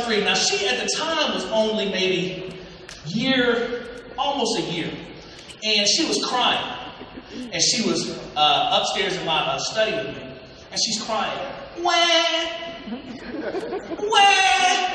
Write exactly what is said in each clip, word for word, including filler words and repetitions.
three. Now, she at the time was only maybe year, almost a year. And she was crying. And she was uh, upstairs in my uh, study with me. And she's crying. Wah! Wah!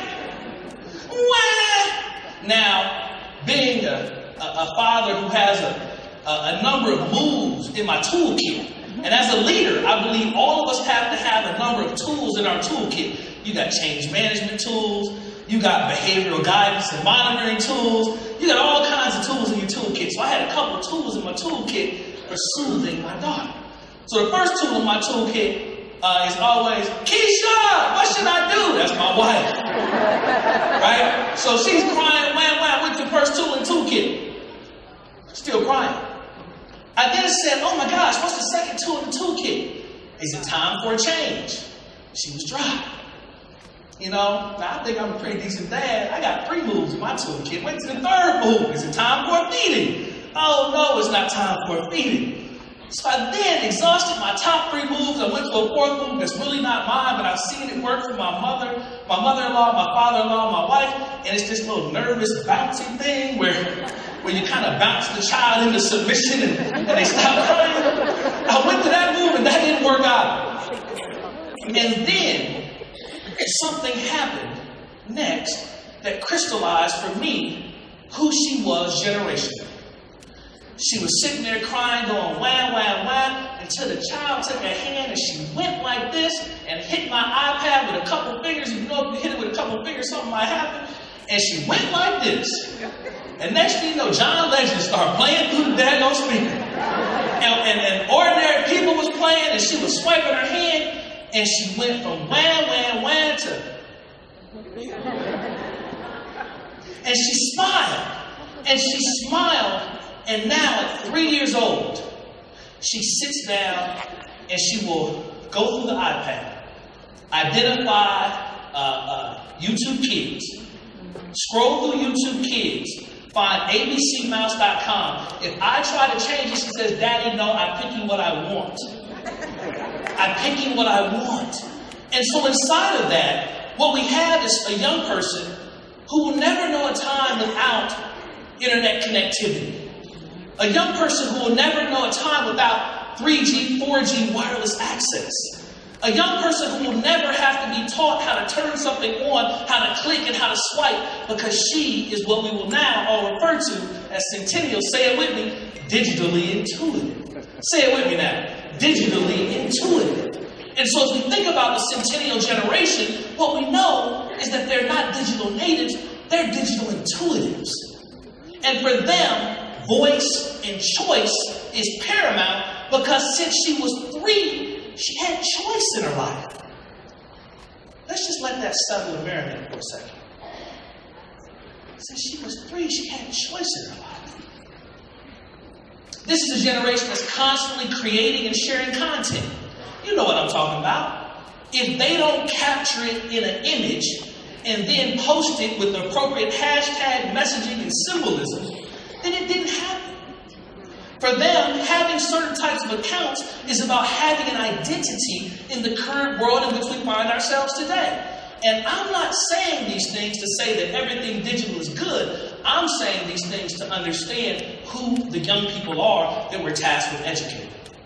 Wah! Now, being a, a, a father who has a, a, a number of moves in my toolkit, and as a leader, I believe all of us have to have a number of tools in our toolkit. You got change management tools, you got behavioral guidance and monitoring tools, you got all kinds of tools in your toolkit. So I had a couple of tools in my toolkit for soothing my daughter. So the first tool in my toolkit uh, is always, Keisha, what should I do? That's my wife. Right? So she's crying, wham, wham, what's the first tool in the toolkit? Still crying. I then said, oh my gosh, what's the second tool in the toolkit? Is it time for a change? She was dry. You know, now I think I'm a pretty decent dad. I got three moves in my toolkit. Went to the third move. Is it time for a feeding? Oh no, it's not time for a feeding. So I then exhausted my top three moves. I went to a fourth move that's really not mine, but I've seen it work for my mother, my mother-in-law, my father-in-law, my wife. And it's this little nervous, bouncy thing where, where you kind of bounce the child into submission and, and they stop crying. I went to that move and that didn't work out. And then something happened next that crystallized for me who she was generationally. She was sitting there crying, going wham, wham, wham, until the child took her hand and she went like this and hit my iPad with a couple fingers. You know, if you hit it with a couple fingers, something might happen. And she went like this. And next thing you know, John Legend started playing through the daggone speaker. And, and, and ordinary people was playing, and she was swiping her hand, and she went from wham, wham, wham to... And she smiled. And she smiled. And now, at three years old, she sits down and she will go through the iPad, identify uh, uh, YouTube Kids, scroll through YouTube Kids, find A B C mouse dot com. If I try to change it, she says, Daddy, no, I'm picking what I want. I'm picking what I want. And so inside of that, what we have is a young person who will never know a time without internet connectivity. A young person who will never know a time without three G, four G wireless access. A young person who will never have to be taught how to turn something on, how to click and how to swipe, because she is what we will now all refer to as Centennials. Say it with me, digitally intuitive. Say it with me now, digitally intuitive. And so as we think about the Centennial generation, what we know is that they're not digital natives, they're digital intuitives. And for them, voice and choice is paramount because since she was three, she had choice in her life. Let's just let that settle and marinate for a second. Since she was three, she had choice in her life. This is a generation that's constantly creating and sharing content. You know what I'm talking about. If they don't capture it in an image and then post it with the appropriate hashtag messaging and symbolism, then it didn't happen. For them, having certain types of accounts is about having an identity in the current world in which we find ourselves today. And I'm not saying these things to say that everything digital is good. I'm saying these things to understand who the young people are that we're tasked with educating.